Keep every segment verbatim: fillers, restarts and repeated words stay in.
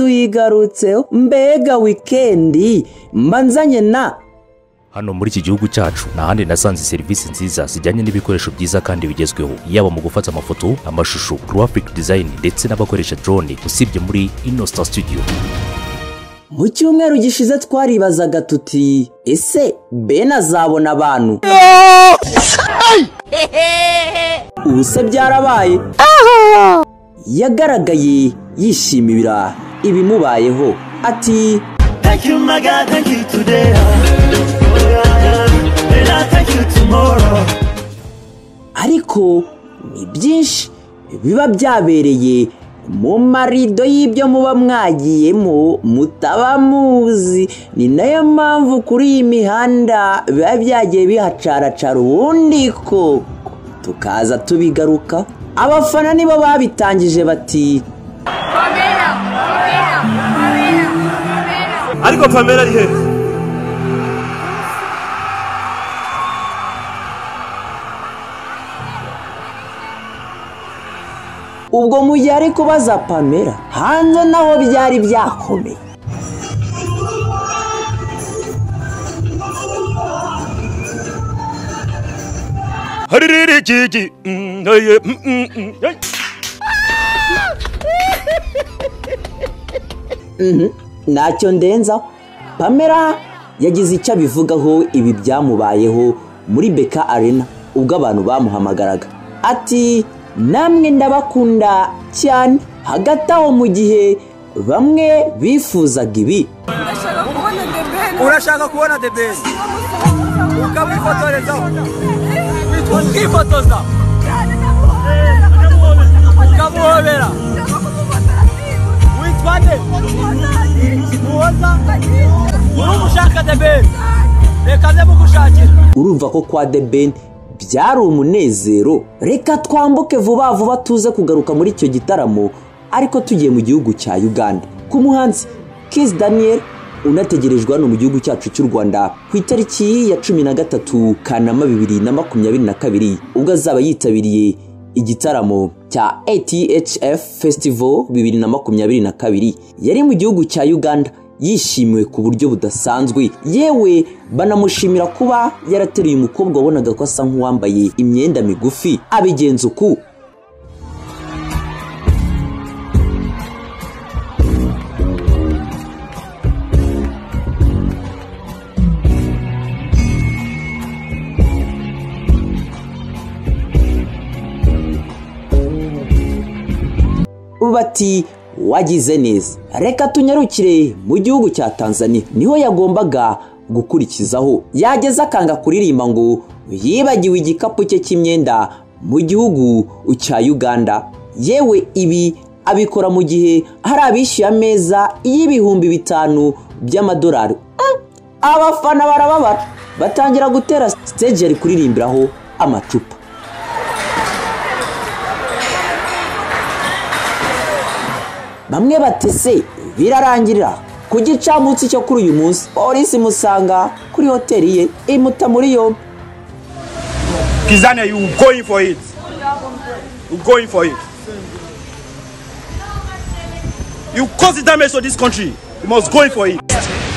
tuyigarutseho mbega weekend mbanzanye na hano muri iki gihugu cyacu nahandi nasanze serivisi nziza zijyanye n'ibikoresho byiza kandi bigezweho yaba mu gufata amafoto amashusho graphic design ndetse n'abakoresha drone usibye muri Innosta Studio. Mu cyumweru gishize twaribazaga tuti ese Ben azabona abantu ubuse byarabaye yagaragaye yishimira ibimubayeho ati thank you my God, thank you today and I thank you tomorrow. Ariko ni byinshi biba byabereye mu marido y'ibyo muba mwagiyemo mutabamuzi, ni nayo mpamvu kuri iyi mihanda biba byagiye bihacaracara ubundi ko tukaza tubigaruka. Abafana nibo babitangije bati Pamela, Pamela, Pamela, Pamela. Ariko Pamela ari he? ubwo mu gihe ari kubaza Pamela hanze naho byari byakomeye. Haririri gigi ngaye Mhm nacyo ndenza. Pamela yagize icyo abivugaho ibi byamubayeho muri Beka Arena ubwo abantu bamuhamagaraga ati namwe ndabakunda cyane. Hagati aho mu gihe bamwe bifuzaga ibi, urashaka kubona The Ben ukamwifotoreza ukifotoza ukamuhobera witwane muhoza urumushaka The Ben reka ze mugushakira. urumva ko kwa The Ben byari umunezero. Reka twambuke vuba vuba tuze kugaruka muri icyo gitaramo ariko tugiye mu gihugu cya Uganda ku muhanzi Kiss Daniel unategerejwe hano mu gihugu cyacu cy'u Rwanda ku itariki ya cumi na gatatu Kanama bibiri na makumyabiri na kabiri ubwo azaba yitabiriye igitaramo cya A T H F Festival bibiri na makumyabiri na kabiri. Yari mu gihugu cya Uganda yishimiwe ku buryo budasanzwe, yewe banamushimira kuba yarateruye umukobwa wabonaga ko asa nk'uwambaye imyenda migufi abigenza uku. Bati wagize neza. Reka tunyarukire mu gihugu cya Tanzania, niho yagombaga gukurikizaho. Yageze akanga kuririmba ngo yibagiwe igikapu cye cy'imyenda mu gihugu cya Uganda. Yewe ibi abikora mu gihe hari abishyuye ameza y'ibihumbi bitanu by'amadolari. Abafana barababara batangira gutera stage ari kuririmbiraho amacupa. Bamwe batese birarangirira ku gicamunsi cyo kuri uyu munsi polisi musanga kuri hoteli ye imuta muri yo. Kizania, you going for it? You going for it? You cause damage to this country. You must go for it.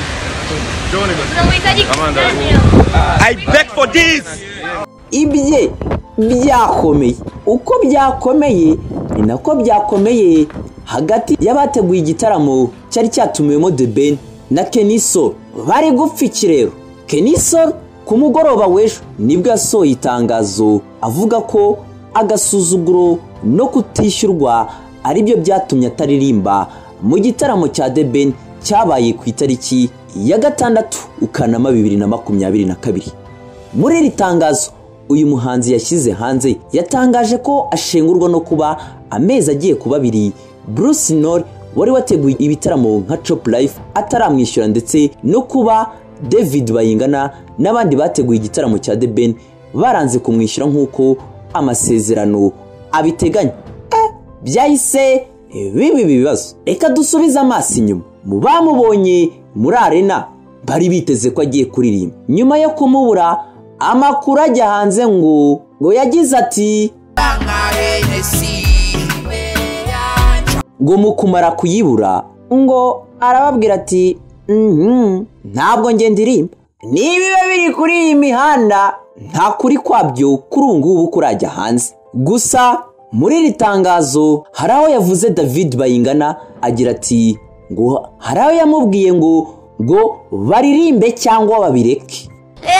I beg for this. Ibye byakomeye. Uko byakomeye ni nako byakomeye hagati y'abateguye igitaramo cyari cyatumiwemo The Ben na Hennessy. Bari gupfiki rero. Hennessy ku mugoroba w'ejo nibwo yasohoye itangazo avuga ko agasuzuguro no kutishyurwa ari byo byatumye ataririmba mu gitaramo cya The Ben cyabaye ku itariki ya gatandatu Kanama bibiri na makumyabiri na kabiri. Muri iri tangazo uyu muhanzi yashyize hanze yatangaje ko ashengurwa no kuba amezi agiye kuba abiri Bruce Nor wari wateguye ibitaramo nka Chop Life ataramwishyura, ndetse no kuba David Bayingana n'abandi bateguye igitaramo cya The Ben baranze kumwishyura nk'uko amasezerano abiteganya. Eh, byahise bibi bibazo. Reka dusubize amaso inyuma. Mu bamubonye muri arena bari biteze ko agiye kuririmba. Nyuma yo kumubura amakuru ajya hanze ngo ngo yagize ati ngo mu kumara kuyibura ngo arababwira ati mhm ntabwo nge ndirimba nibiba biri kuri iyi mihanda nta kuri kwabyo kuri ngubu kurajya hanze. Gusa muri iri tangazo hari aho yavuze David Bayingana agira ati ngo hari aho yamubwiye ngo ngo baririmbe cyangwa babireke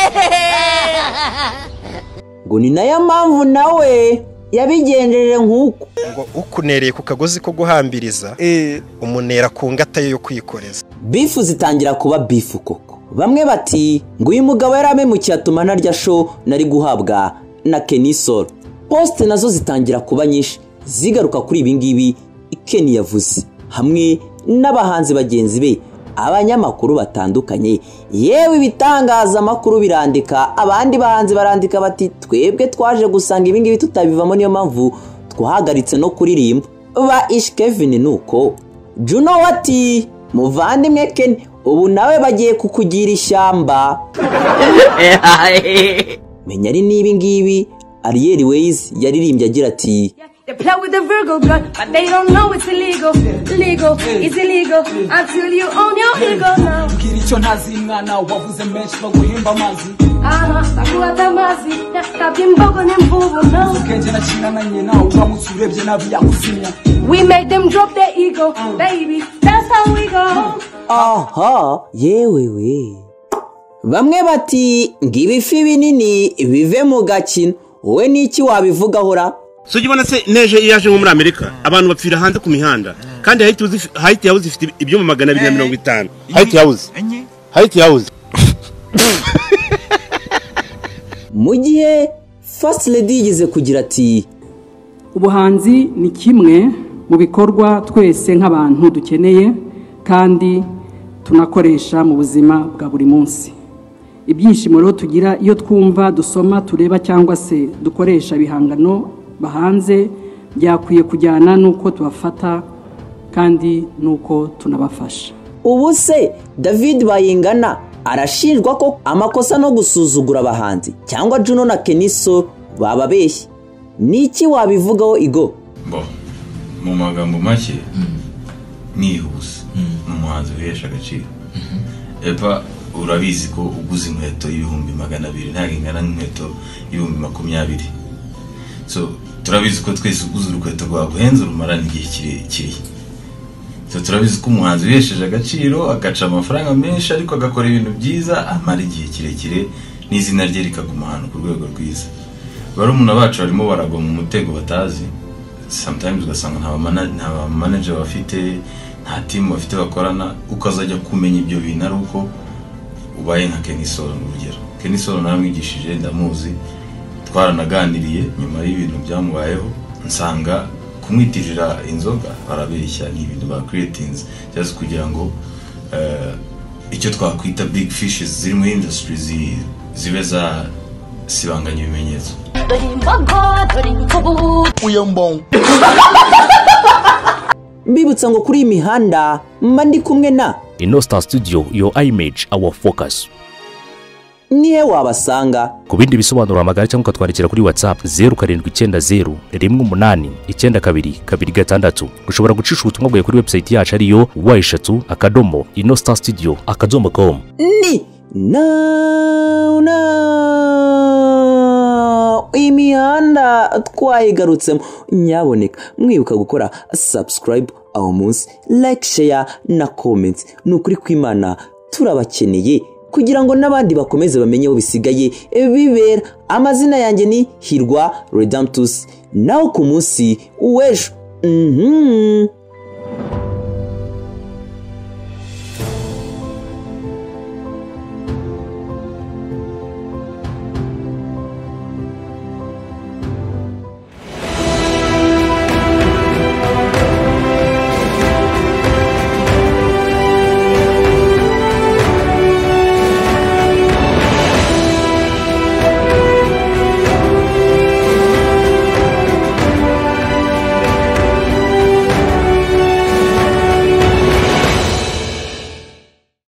ngo ni nayo mpamvu nawe yabigenderere nk'uko ngo ukunereye ku kagozi ko guhambiriza eh umunera ku ngata yo kwikoreza. Bifu zitangira kuba bifu koko. Bamwe bati ngo uyu mugabo yaramemukiye atuma narya show nari guhabwa na Hennessy. Post nazo zitangira kuba nyinshi zigaruka kuri ibi ngibi Ken yavuze hamwe n'abahanzi bagenzi be abanyamakuru batandukanye yewe ibitangaza makuru birandika abandi bahanzi barandika bati twebwe twaje gusanga ibi ngibi tutabivamo niyo mpamvu twahagaritse no kuririmba. Ba Ish Kevin nuko Juno wati muvandimwe Ken ubu nawe bagiye kukugira ishyamba. Menya ari nibi ngibi Ariel Ways yaririmbye agira ati They play with the Virgo blood, but they don't know it's illegal. Illegal, it's illegal until you own your ego now. Kiricho nazi mwana wavuze menshi baguhimba amazi. Aha, takuata amazi, nastabye imbogo n'imvubu no. Kenje na china na nyina uramutse urebye nabi yakuzimya. We made them drop their ego, baby, that's how we go. Aha, yewe we. Bamwe bati ngibifi binini bive mu gakino. Wowe niki wabivuga hora? So jibona se neje yaje nko muri Amerika abantu bapfira hanze ku mihanda kandi Haiti uzi Haiti yabuze ifite ibyo mu magana abiri na mirongo itanu. Haiti yabuze Haiti yabuze mu gihe First Lady yigize kugira ati ubuhanzi ni kimwe mu bikorwa twese nk'abantu dukeneye kandi tunakoresha mu buzima bwa buri munsi. Ibyishimo rero tugira iyo twumva dusoma tureba cyangwa se dukoresha ibihangano bahanze byakwiye kujyana nuko tubafata kandi nuko tunabafasha. Ubu se David Bayingana arashinjwa ko amakosa no gusuzugura abahanzi cyangwa Juno na Hennessy bababeshye. Niki wabivugaho Igo? Bo mu magambo make nihuse umuhanzi wihesha agaciro. Epa urabizi ko uguze inkweto y'ibihumbi magana abiri nta ingana n'inkweto y'ibihumbi makumyabiri. So turabizi ko twese uguze urukweto rwaguhenze rumarana igihe kirekire. So turabizi ko umuhanzi wihesheje agaciro agaca amafaranga menshi ariko agakora ibintu byiza amara igihe kirekire n'izina rye rikaguma ahantu ku rwego rwiza. Bari umuntu abacu barimo baragwa mu mutego batazi. Sometimes ugasanga nta manager bafite nta team bafite bakorana ukazajya kumenya ibyo bintu ari uko ubaye nka Hennessy n'urugero. Hennessy naramwigishije ndamuzi twaranaganiriye nyuma y'ibintu byamubayeho nsanga kumwitirira inzoga barabeshya ni ibintu ba creatings just kugira ngo eh icyo twakwita big fishes ziri mu industry zibe za sibanganya ibimenyetso. Mbibutsa ngo kuri imihanda mba ndi kumwe na Inostar Studio, your image, our focus. Nihe wabasanga? Ku bindi bisobanuro amagara cyangwa ukatwandikira kuri WhatsApp zero karindwi icyenda zero rimwe umunani icyenda kabiri kabiri gatandatu. Ushobora gucisha ubutumwa bwawe kuri website yacu ariyo w eshatu akadomo inostar studio akadomo com. Ni na na imihanda twayigarutsemo. Nyaboneka mwibuka gukora subscribe aho munsi, like, share na comment. Nukuri kw'Imana turabakeneye kugira ngo nabandi bakomeze bamenye aho bisigaye bibera. Amazina yanjye ni Hirwa Redemptus. Naho ku munsi w'ejo mhm